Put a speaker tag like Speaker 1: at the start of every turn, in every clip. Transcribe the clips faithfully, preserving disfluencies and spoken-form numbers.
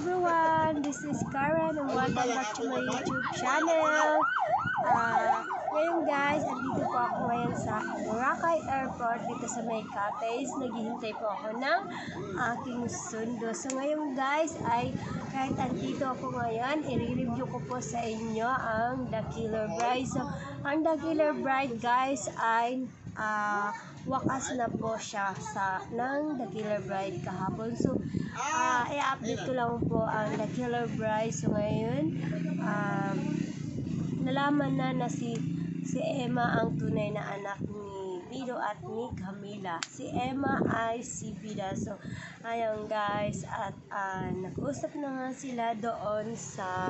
Speaker 1: everyone, this is Karen and welcome back to my YouTube channel. Uh, ngayon guys, andito po ako ngayon sa WAKAS Airport dito sa may cottage. Naghihintay po ako ng aking sundo. So ngayon guys, ay kahit andito ako ngayon, i-review ko po sa inyo ang The Killer Bride. So, ang The Killer Bride guys ay Uh, wakas na po siya sa ng The Killer Bride kahapon. So, uh, i-update ko lang po ang The Killer Bride. So, ngayon, uh, nalaman na na si, si Emma ang tunay na anak ni Bido at ni Camila. Si Emma ay si Bida. So, ayun guys, at uh, nag-usap na nga sila doon sa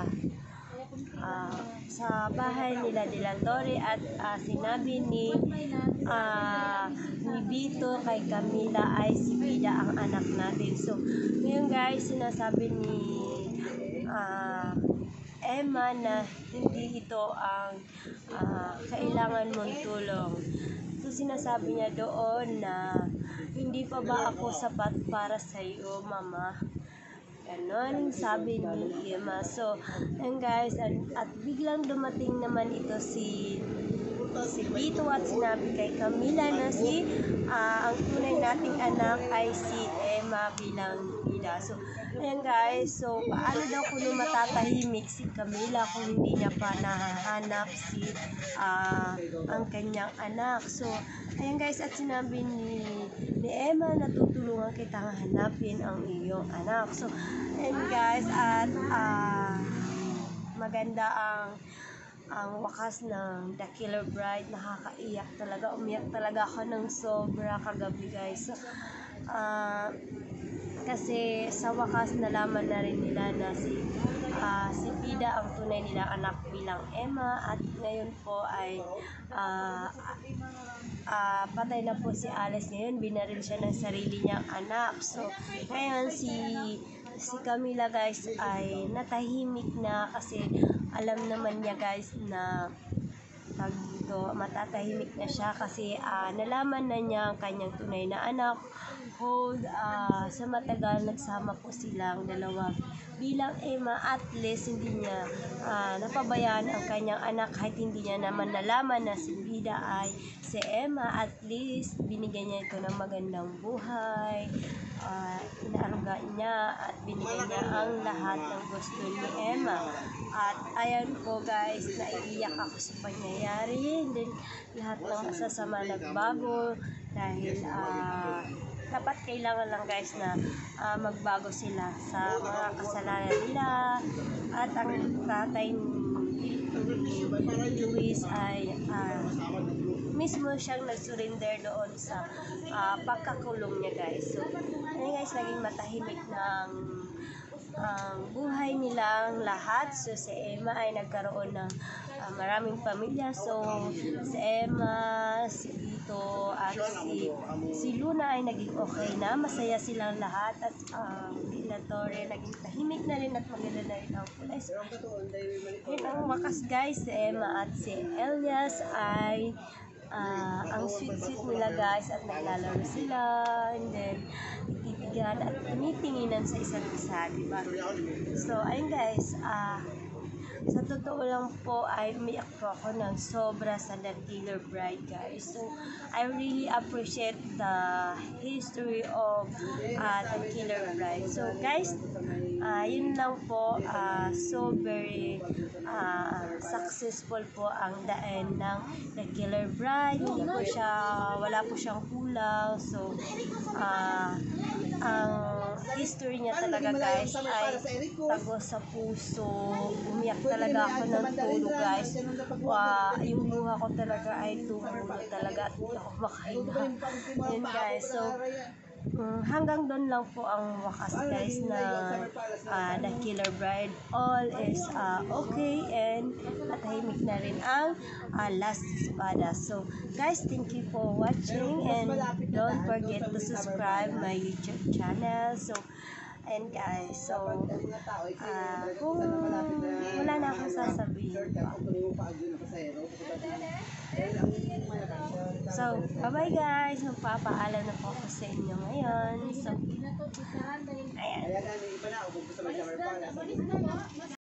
Speaker 1: Uh, sa bahay nila de la Torre at uh, sinabi ni uh, ni Bito kay Camila ay si Bida ang anak natin. So ngayon guys, sinasabi ni uh, Emma na hindi ito ang uh, kailangan mong tulong. So sinasabi niya doon na hindi pa ba ako sapat para sa iyo, mama? Ganon, sabi ni Emma. So, and guys, at, at biglang dumating naman ito si si Bito at sinabi kay Camila na si uh, ang tunay nating anak ay si Emma bilang Bida. So, ayan guys, so paano daw kung matatahimik si Camila kung hindi niya pa nahahanap si uh, ang kanyang anak. So, ayan guys, at sinabi ni, ni Emma na tutulungan kitang hanapin ang iyong anak. So, ayan guys, at uh, maganda ang ang wakas ng The Killer Bride. Nakakaiyak talaga, umiyak talaga ako ng sobra kagabi guys. So, uh, kasi sa wakas nalaman na rin nila na si uh, si Bida ang tunay nilang anak bilang Emma, at ngayon po ay uh, uh, patay na po si Alice. Ngayon binaril siya ng sarili niyang anak. So ngayon si si Camila guys ay natahimik na kasi alam naman niya guys na tag dito, matatahimik na siya kasi uh, nalaman na niya ang kanyang tunay na anak. Hold, uh, sa matagal nagsama po silang dalawa bilang Emma, at least hindi niya uh, napabayaan ang kanyang anak kahit hindi niya naman nalaman na si Bida ay si Emma. At least binigyan niya ito ng magandang buhay, uh, inaaruga niya at binigyan niya ang lahat ng gusto ni Emma. At ayan po guys, naiiyak ako sa pangyayari, and then lahat ng masasama nagbago dahil uh, dapat kailangan lang guys na uh, magbago sila sa mga kasalanan nila. At ang tatay ni Luis ay uh, mismo siyang nag-surrender doon sa uh, pagkakulong niya guys. So ayun guys, naging matahimik ng ang uh, buhay nilang lahat. So si Emma ay nagkaroon ng uh, maraming pamilya. So si Emma, si Bito at si, si Luna ay naging okay na, masaya silang lahat. At uh, La Torre naging tahimik na rin at maganda na rin ang kulay. So yun ang wakas guys, si Emma at si Elias ay Uh, ang sweet-sweet nila guys, at naglalaro sila, and then ititigan at tinitinginan sa isa't isa, diba? So ayun guys, uh, sa totoo lang po ay umiyak po ako ng sobra sa The Killer Bride guys. So I really appreciate the history of uh, The Killer Bride. So guys, uh, yun lang po. Uh, so very uh, successful po ang the end ng The Killer Bride. Hindi po siya, wala po siyang kulang. So uh, ang history niya talaga guys ay tago sa puso. Umiyak talaga ako ng tulo guys. Wow, yung luha ko talaga ay tumulo talaga at hindi ako makahinga. Yun guys, so Um, hanggang doon lang po ang wakas guys na uh, The Killer Bride. All is uh, okay, and natahimik na rin ang uh, last espada. So guys, thank you for watching, and don't forget to subscribe my YouTube channel. So and guys, so uh, kung wala na akong sasabihin pa. So, bye-bye guys. Magpapaalam na po ako sa inyo ngayon. So, ayan.